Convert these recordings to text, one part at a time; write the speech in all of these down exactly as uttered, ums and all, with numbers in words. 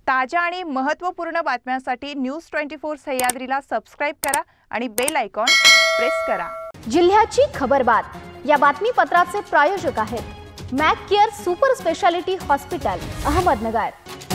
ताज्या आणि महत्त्वपूर्ण बातम्यांसाठी न्यूज ट्वेंटी फोर सह्याद्रीला सबस्क्राइब करा आणि बेल आयकॉन प्रेस करा। जिल्ह्याची खबरबात या बातमीपत्राचे प्रायोजक आहेत Mac care super speciality hospital Ahmednagar.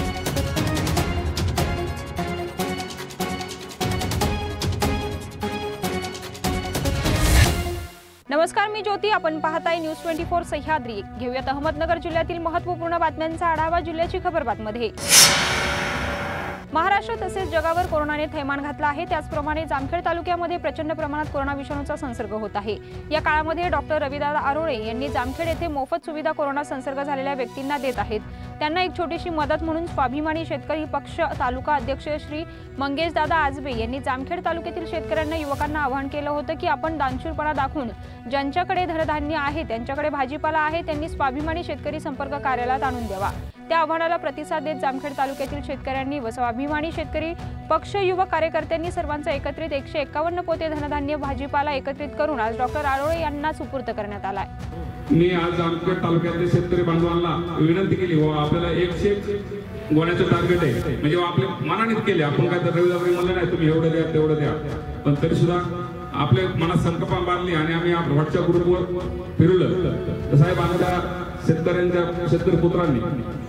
नमस्कार, मी ज्योती। आपण पाहताय न्यूज ट्वेंटी फोर सह्याद्री। घेऊयात अहमदनगर जिल्ह्यातील महत्त्वपूर्ण बातम्यांचा आढावा। जिल्ह्याची खबरबातमध्ये महाराष्ट्र तसेच जगावर कोरोनाने थैमान घातला आहे। त्याचप्रमाणे जामखेड तालुक्यामध्ये प्रचंड प्रमाणात कोरोना विषाणूचा संसर्ग होत आहे। या काळामध्ये डॉक्टर रविदादा आरोळे यांनी जामखेड येथे मोफत सुविधा कोरोना संसर्ग झालेल्या व्यक्तींना देत आहेत। त्यांना एक छोटीशी मदत म्हणून स्वाभिमानी शेतकरी पक्ष तालुका अध्यक्ष श्री मंगेशदादा आजबे यांनी जामखेड तालुक्यातील शेतकऱ्यांना युवकांना आवाहन केलं होतं की आपण दानशूरपणा दाखवून ज्यांच्याकडे धनधान्य आहे, त्यांच्याकडे भाजीपाला आहे, त्यांनी स्वाभिमानी शेतकरी संपर्क कार्यालयात आणून द्यावा। त्या आव्हानाला प्रतिसाद देत जामखेड तालुक्यातील शेतकऱ्यांनी व स्वाभिमानी शेतकरी पक्ष युवक कार्यकर्त्यांनी सर्वांचा एकत्रित एकशे एक्कावन्न पोते धनधान्य भाजीपाला एकत्रित करून आज डॉक्टर आरोळे यांना सुपूर्द करण्यात आलाय। मी आज जामखेड तालुक्यातील शेतकरी बांधवांना विनंती केली व आपल्याला एकशे गोण्याचं टार्गेट आहे, म्हणजे आपल्या मनानेच केले। आपण काय तर रविदादा म्हणलं नाही तुम्ही एवढं द्या तेवढं द्या, पण तरी सुद्धा आपल्या मनात संकल्पना बांधली आणि आम्ही व्हॉट्सअप ग्रुपवर फिरलं तर साहेब आमच्या शेतकऱ्यांच्या शेतकरी पुत्रांनी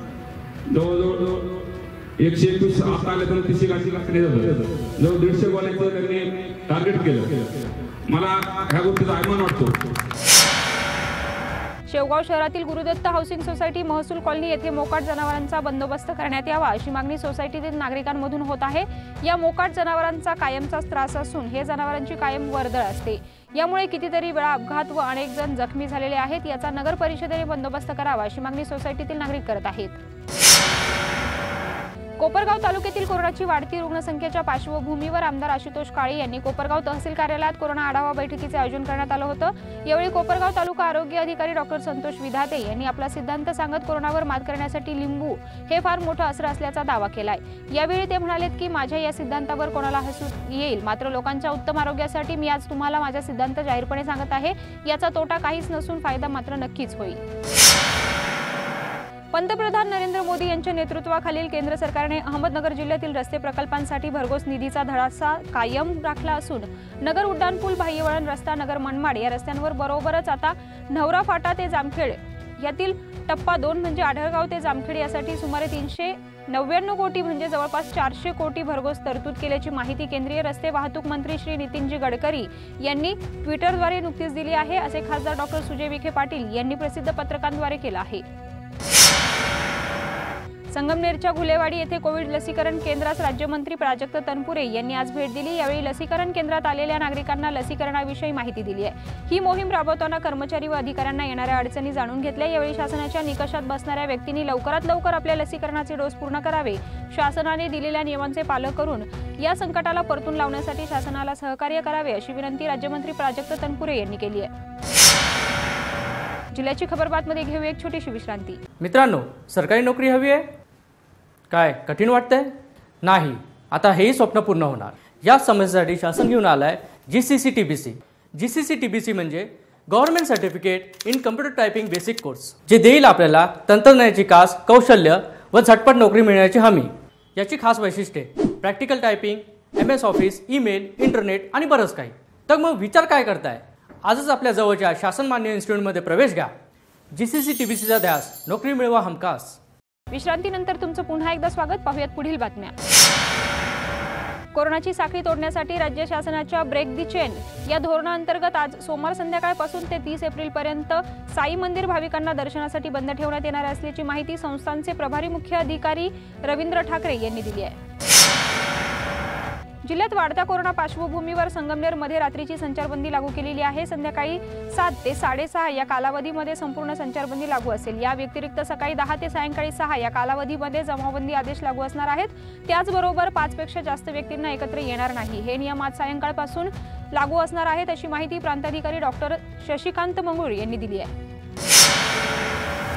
जवळजवळ एकशे एकवीस आता आले तर तीसशे गाठी लागले जवळ दीडशे गोण्याचं त्यांनी टार्गेट केलं। मला ह्या गोष्टीचा अभिमान वाटतो। शेवगाव शहरातील गुरुदत्त हाऊसिंग सोसायटी महसूल कॉलनी येथे मोकाट जनावरांचा बंदोबस्त करण्यात यावा अशी मागणी सोसायटीतील नागरिकांमधून होत आहे। या मोकाट जनावरांचा कायमचा त्रास असून हे जनावरांची कायम वर्दळ असते। यामुळे कितीतरी वेळा अपघात व अनेक जण जखमी झालेले आहेत। याचा नगर परिषदेने बंदोबस्त करावा अशी मागणी सोसायटीतील नागरिक करत आहेत। कोपरगाव तालुक्यातील कोरोनाची वाढती रुग्णसंख्येच्या पार्श्वभूमीवर आमदार आशुतोष काळे यांनी कोपरगाव तहसील कार्यालयात कोरोना आढावा बैठकीचे आयोजन करण्यात आलं होतं। यावेळी कोपरगाव तालुका आरोग्य अधिकारी डॉक्टर संतोष विधाते यांनी आपला सिद्धांत सांगत कोरोनावर मात करण्यासाठी लिंबू हे फार मोठं अस्त्र असल्याचा दावा केलाय। यावेळी ते म्हणालेत की माझ्या या सिद्धांतावर कोणाला हसू येईल, मात्र लोकांच्या उत्तम आरोग्यासाठी मी आज तुम्हाला माझा सिद्धांत जाहीरपणे सांगत आहे। याचा तोटा काहीच नसून फायदा मात्र नक्कीच होईल। पंतप्रधान नरेंद्र मोदी यांच्या नेतृत्वाखालील केंद्र सरकारने अहमदनगर जिल्ह्यातील रस्ते प्रकल्पांसाठी भरघोस निधीचा धडासा कायम राखला असून नगर उड्डाणपूल, बाह्यवळण रस्ता, नगर मनमाड या रस्त्यांवर बरोबरच आता नवरा फाटा ते जामखेड यातील टप्पा दोन म्हणजे आढळगाव ते जामखेड यासाठी सुमारे तीनशे नव्याण्णव कोटी म्हणजे जवळपास चारशे कोटी भरघोस तरतूद केल्याची माहिती केंद्रीय रस्ते वाहतूक मंत्री श्री नितीनजी गडकरी यांनी ट्विटरद्वारे नुकतीच दिली आहे, असे खासदार डॉक्टर सुजय विखे पाटील यांनी प्रसिद्ध पत्रकाद्वारे केलं आहे। संगमनेरच्या घुलेवाडी येथे कोविड लसीकरण केंद्रास राज्यमंत्री प्राजक्त तनपुरे यांनी आज भेट दिली। यावेळी लसीकरण केंद्रात आलेल्या नागरिकांना लसीकरणाविषयी माहिती दिली आहे। ही मोहीम राबवताना कर्मचारी व अधिकाऱ्यांना येणाऱ्या अडचणी जाणून घेतल्या। यावेळी शासनाच्या निकषात बसणाऱ्या व्यक्तींनी लवकरात लवकर आपल्या लसीकरणाचे डोस पूर्ण करावे, शासनाने दिलेल्या नियमांचे पालन करून या संकटाला परतून लावण्यासाठी शासनाला सहकार्य करावे अशी विनंती राज्यमंत्री प्राजक्त तनपुरे यांनी केली आहे। जिल्ह्याची खबरबातमध्ये घेऊ एक छोटीशी विश्रांती। मित्रांनो, सरकारी नोकरी हवी आहे काय? कठीण वाटतंय? नाही, आता हेही स्वप्न पूर्ण होणार। या समस्येसाठी शासन घेऊन आलाय G C C T B C. G C C T B C म्हणजे government certificate in computer typing basic course, जे देईल आपल्याला तंत्रज्ञानाची कास, कौशल्य व झटपट नोकरी मिळण्याची हमी। याची खास वैशिष्ट्ये practical typing, M S office, email, internet आणि बरंच काही। तर मग विचार काय करताय? आजच आपल्या जवळच्या शासन मान्य इन्स्टिट्यूटमध्ये प्रवेश घ्या। G C C T B सीचा ध्यास, नोकरी मिळवा हमखास। विश्रांतीनंतर तुमचं पुन्हा एकदा स्वागत। पाहूयात पुढील बातम्या। कोरोनाची साखळी तोडण्यासाठी राज्य शासनाच्या ब्रेक दी चेन या धोरणाअंतर्गत आज सोमवार संध्याकाळपासून ते तीस एप्रिल पर्यंत साई मंदिर भाविकांना दर्शनासाठी बंद ठेवण्यात येणार असल्याची माहिती संस्थानचे प्रभारी मुख्य अधिकारी रवींद्र ठाकरे यांनी दिली आहे। जिल्ह्यात वाढत्या कोरोना पार्श्वभूमीवर संगमनेर मध्ये रात्रीची संचारबंदी लागू केलेली आहे। संध्याकाळी सात ते साडेसहा या कालावधीमध्ये संपूर्ण संचारबंदी लागू असेल। या व्यतिरिक्त सकाळी दहा ते सायंकाळी सहा या कालावधीमध्ये जमावबंदी आदेश लागू असणार आहेत। त्याचबरोबर पाच पेक्षा जास्त व्यक्तींना एकत्र येणार नाही। हे नियम आज सायंकाळपासून लागू असणार आहेत अशी माहिती प्रांताधिकारी डॉक्टर शशिकांत मंगळूर यांनी दिली आहे।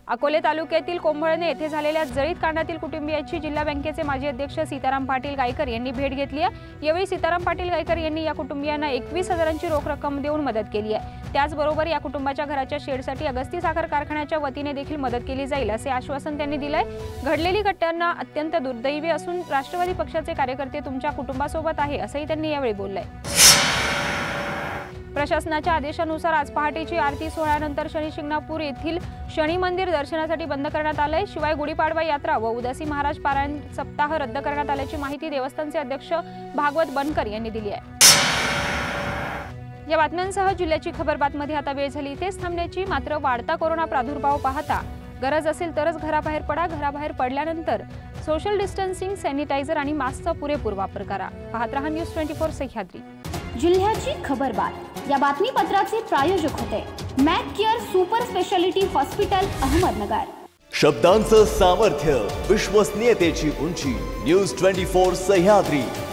अकोले तालुक्यातील कोंभळणे येथे झालेल्या जळीत कांडातील कुटुंबियांची जिल्हा बँकेचे माजी अध्यक्ष सीताराम पाटील गायकर यांनी भेट घेतली आहे। यावेळी सीताराम पाटील गायकर यांनी या कुटुंबियांना एकवीस हजारांची रोख रक्कम देऊन मदत केली आहे। त्याचबरोबर या कुटुंबाच्या घराच्या शेडसाठी अगस्ती साखर कारखान्याच्या वतीने देखील मदत केली जाईल असे आश्वासन त्यांनी दिले। घडलेली घटना अत्यंत दुर्दैवी असून राष्ट्रवादी पक्षाचे कार्यकर्ते तुमच्या कुटुंबासोबत आहे असंही त्यांनी यावेळी बोलले। प्रशासनाच्या आदेशानुसार आज पहाटेची आरती सोहळ्यानंतर शनी शिंगणापूर येथील शनी मंदिर दर्शनासाठी बंद करण्यात आले। शिवाय गुढीपाडवा यात्रा व उदासी महाराज पारायण सप्ताह रद्द करण्यात आल्याची माहिती देवस्थानचे अध्यक्ष भागवत बनकर यांनी दिली आहे। या बातम्यांसह जिल्ह्याची खबरबातमध्ये आता वेळ झाली इथेच थांबण्याची। मात्र वाढता कोरोना प्रादुर्भाव पाहता गरज असेल तरच घराबाहेर पडा। घराबाहेर पडल्यानंतर सोशल डिस्टन्सिंग, सॅनिटायझर आणि मास्कचा पुरेपूर वापर करा। पाहत रहा न्यूज ट्वेंटी फोर सह्याद्री। जिल्ह्याची खबरबात या बातमीपत्राचे प्रायोजक होते Mac care super speciality hospital, Ahmednagar. शब्दांचं सामर्थ्य, विश्वसनीयतेची उंची, न्यूज ट्वेंटी फोर सह्याद्री।